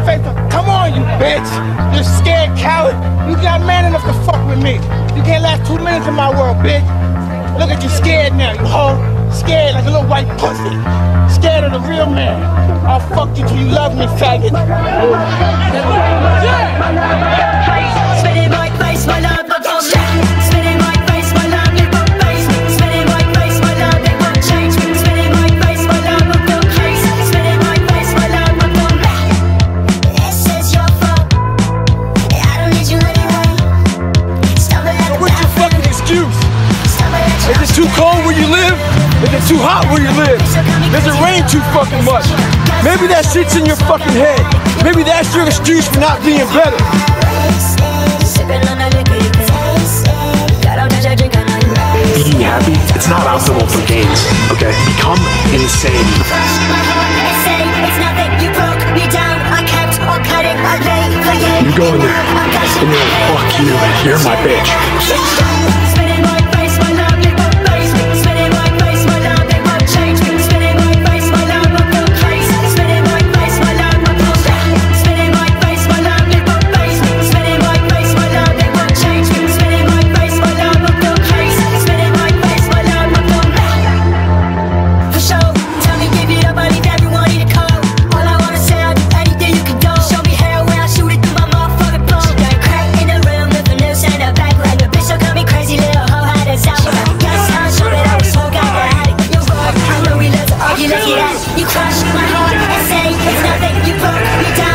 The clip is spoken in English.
face. Come on, you bitch. You scared coward. You not man enough to fuck with me. You can't last 2 minutes in my world, bitch. Look at you scared now, you hoe. Scared like a little white pussy. Scared of the real man. I'll fuck you till you love me, faggot. Spinning my face, my love, my phone. Spinning my face, my love, you won't face. Spinning my face, my love, it won't change. Spinning my face, my love, I feel crazy. Spinning my face, my love, I feel mad. This is your fault. I don't need you anyway. What's your fucking excuse? Is it too cold where you live? Is it too hot where you live? Does it rain too fucking much? Maybe that shit's in your fucking head. Maybe that's your excuse for not being better. Being happy, it's not optimal for gains, okay? Become insane. You go in there and you're like, fuck you, you're my bitch. You crush my heart and say it's nothing, you broke me down.